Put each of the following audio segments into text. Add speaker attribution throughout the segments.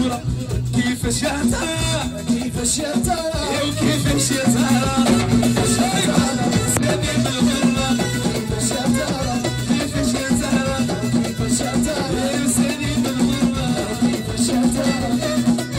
Speaker 1: الخبرة كيفاش يا ترى كيفاش يا ترى وكيفاش يا ترى كيفاش يا ترى سامي بالغرة كيفاش يا ترى كيفاش يا ترى كيفاش يا ترى سامي بالغرة كيفاش يا ترى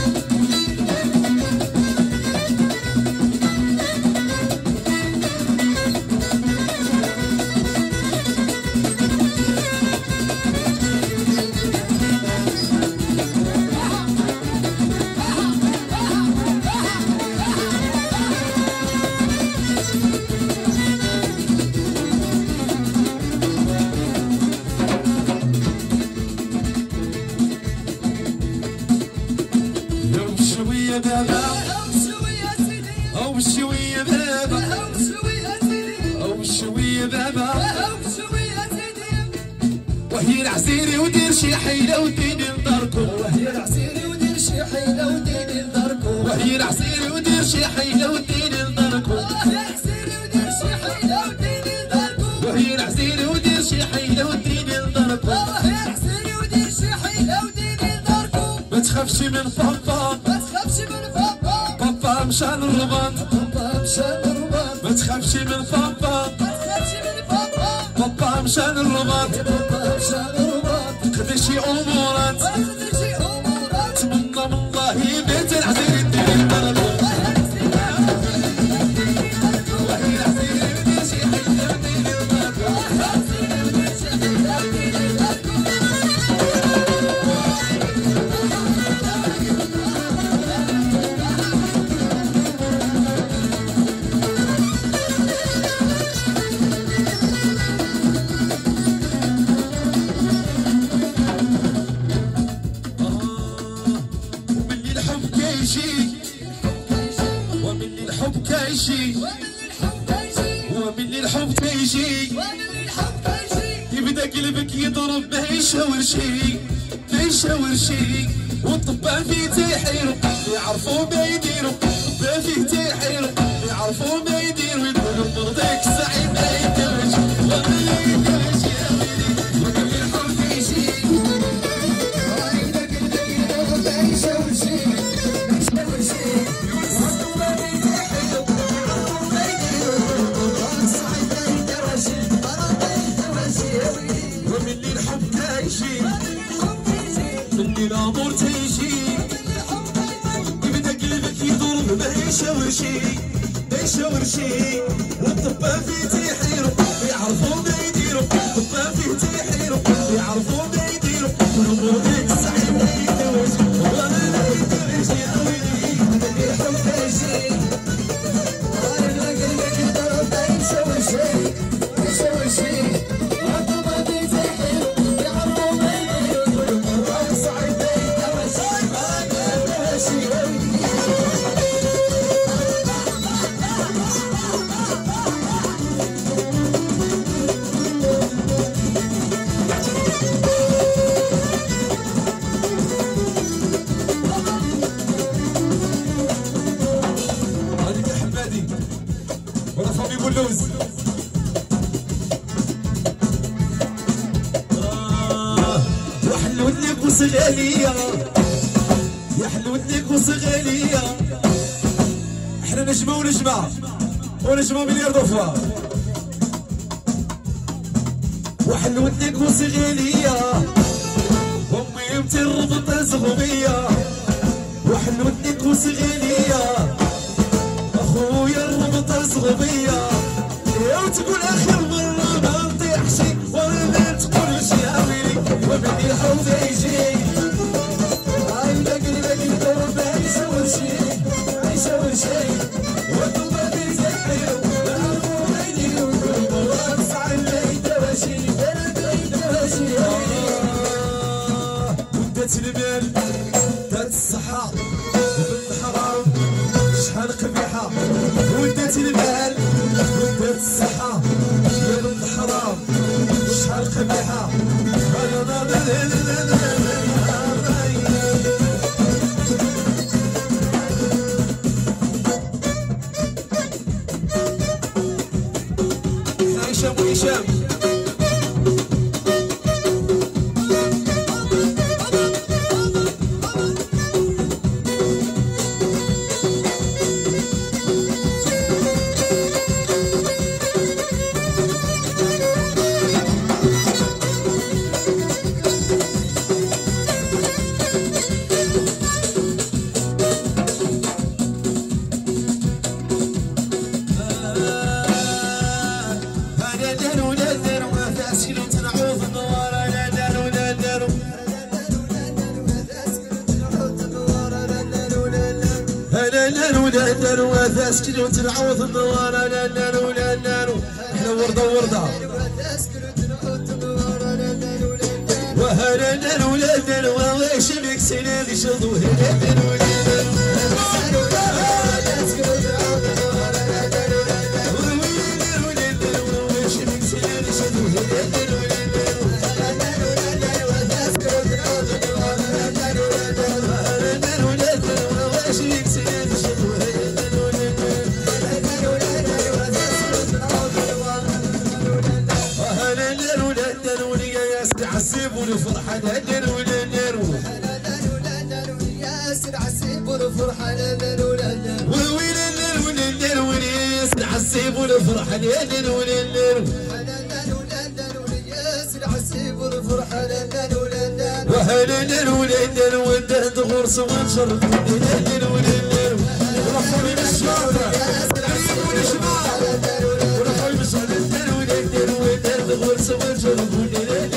Speaker 1: وهي العسيري ودير شي حيلة وديني لداركم وهي العسيري ودير شي حيلة وديني لداركم وهي العسيري ودير شي حيلة وديني لداركم وهي العسيري ودير شي حيلة وديني لداركم وهي العسيري ودير شي حيلة وديني لداركم وهي العسيري ودير شي حيلة وديني لداركم ما تخافش من بابا ما تخافش من بابا بابا مشى للرباط بابا مشى للرباط ما تخافش من بابا ما تخافش من بابا بابا مشى للرباط بابا مشى للرباط خذ شي امورات خذ شي امورات تمنى من الله بيت العسيري دير الضرب ومن الحب تيجي يبدا قلبك يضرب ما يشاور شي ما يشاور شي والطبان فيه تيحيرو يعرفوا ما يديروا الطبان فيه تيحيرو يعرفوا ما يديروا يديروا مرضيك السعيد ما يديرش وما يديرش يا ويلي ومن الحب تيجي يبدا قلبك يضرب ما يشاور شي ما يشاور شي مني الامور تيجي يبدا قلبك يضرب ما يشاور شي ما يشاور شي والطبان فيه تيحيرو يعرفوا ما يديروا الطبان فيه تيحيرو يعرفوا ما يديروا ونمرضيك السعيد ما يدوش والله ما يدوش يا ويلي مني الحب تيجي يبدا قلبك يضرب ما يشاور شي ما يشاور شي والطبان فيه تيحيرو يعرفوا ما يديروا هذيك الحمادي ولا فامي بولوز وحلو لك وصغالية يا حلو لك وصغالية احنا نجمة ونجمة ونجمة مليار دفوة وحلو لك وصغالية امي امتي الربطة صغبية وحلو لك وصغالية اخويا الربطة صغبية وتقول اخر مرة ما نطيحش ولا ما تقولش يا ويلي ومني الحوض يجي يبدا قلبك يضرب ما يساور شي ما يساور شي والطبان فيه تيحيرو يعرفوا ما يديروا يقولوا مرات صعب ما يداوى شي ما يداوى شي ودات المال دات الصحة وبنت حرام شحال قبيحة ودات المال ودات الصحة يا بنت حرام شحال قبيحة هشام وهشام ولدنا وتسكن وتنعوض النوار لنا احنا ورده وهلنا ولدنا وواش مكسنا بشضو هلنا ولدنا عسيبوا الفرحة لنا ولنا ياسر عسيبوا الفرحة لنا ولنا وياسر عسيبوا الفرحة لنا ولنا ياسر عسيبوا الفرحة لنا ولنا وهلنا ولنا ودهد غرس ونشرب لنا ولنا ورفعوا بالشارع قريبوا الجماعة ورفعوا بالشارع لنا ولنا ودهد غرس ونشرب لنا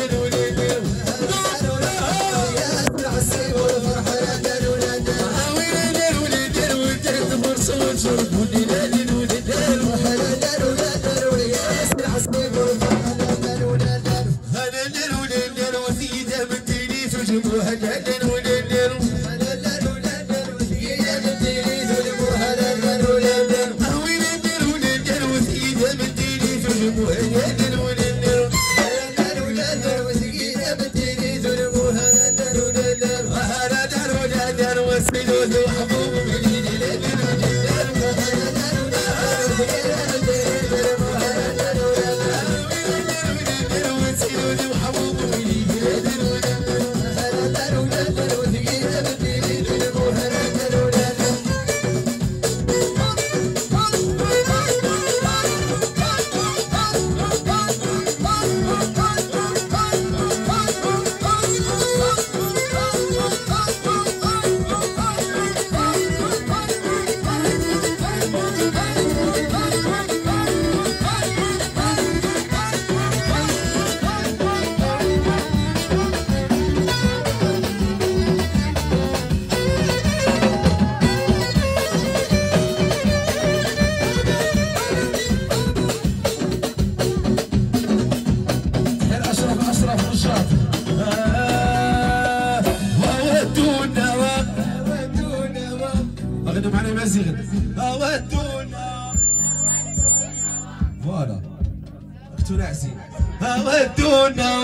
Speaker 1: فوالا اختو نعسي ودونا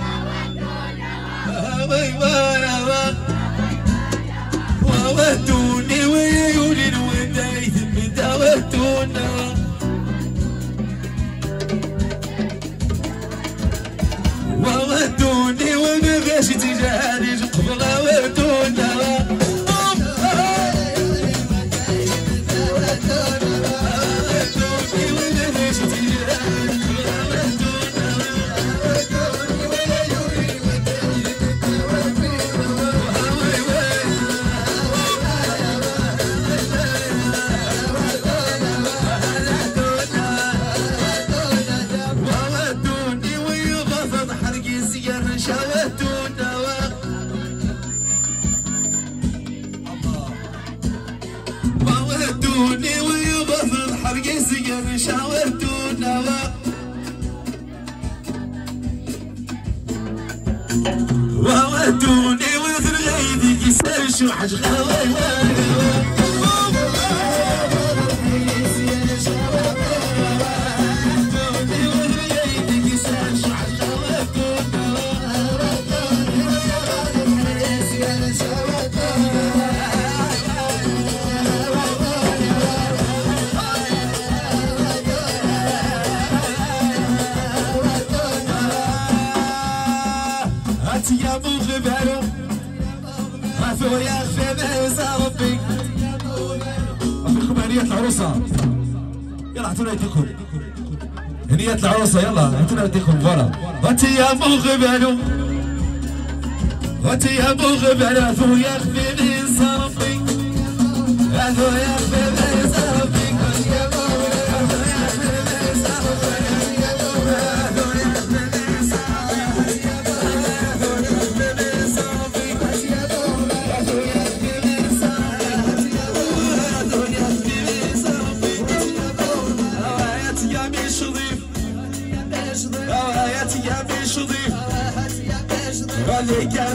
Speaker 1: ودوني ويولي ودايث بدا ودونا ودوني ومباش تجاني قبل ودونا ودوني ويبث حرق السجن شاورتونا وودوني وذر غيدي يسال شو حاج يا مغرب هلو عفو يا خباز ربي أخوكم هنية العروسة يلا اعطونا يديكم هنية العروسة يلا اعطونا يديكم فوالا غاتي يا مغرب هلو غاتي يا مغرب هلو عفو يا خباز ربي عفو يا خباز ربي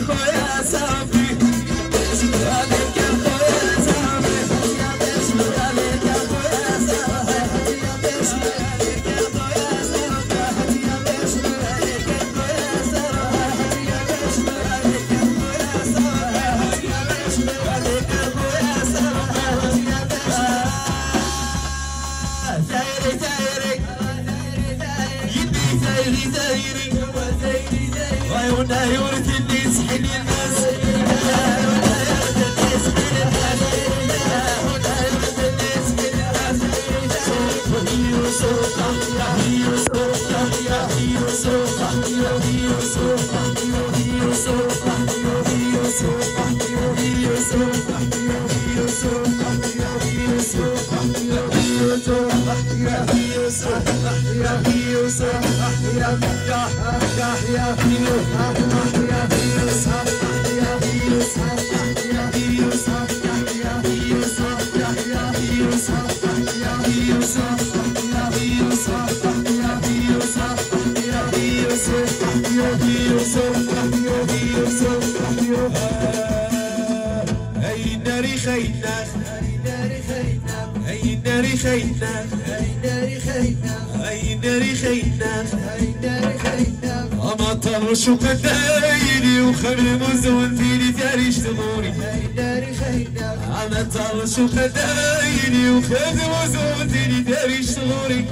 Speaker 1: خويا صافي عليك يا خويا صافي عليك يا خويا صافي عليك يا خويا صافي عليك يا خويا صافي عليك يا خويا صافي عليك يا خويا صافي دايري دايري يدي دايري دايري وعيونها يورث اللي يسحل الناس عيونها يورث اللي يسحل الناس عيونها يورث اللي يسحل الناس وهي وسوقة هي وسوقة هي وسوقة هي وسوقة هي وسوقة هي وسوقة هي وسوقة هي وسوقة هي وسوقة هي وسوقة هي وسوقة هي وسوقة هاي ناري خيناخ هاي ناري خيناخ هاي ناري خيناخ أما طرش قدايلي وخمر مزون فيني داري اشتغوري أما طرش قدايلي وخمر مزون فيني داري اشتغوري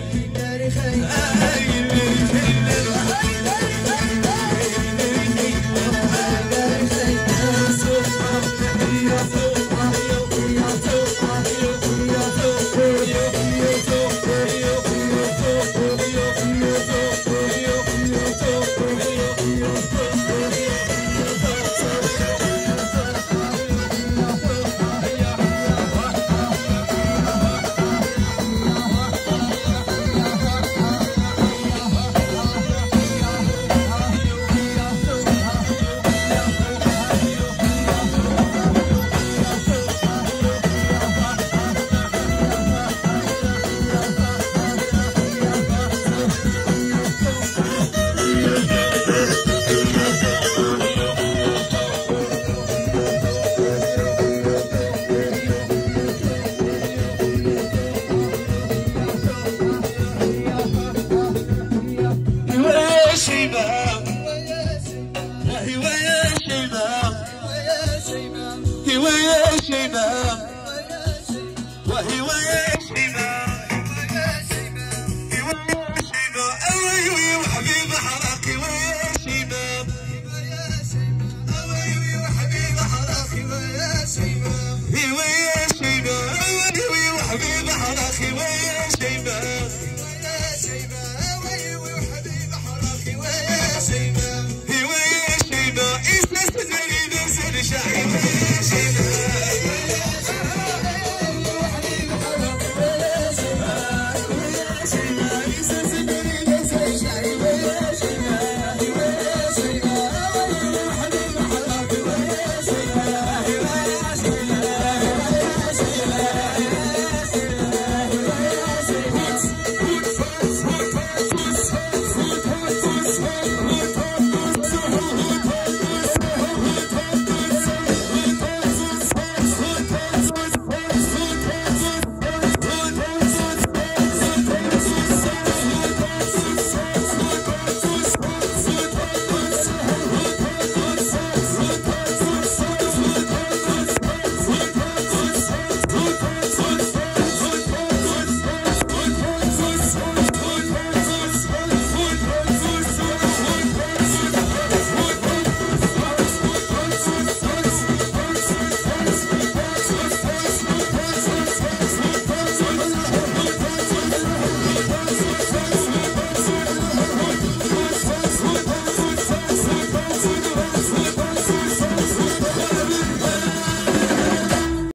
Speaker 1: ويا شيماء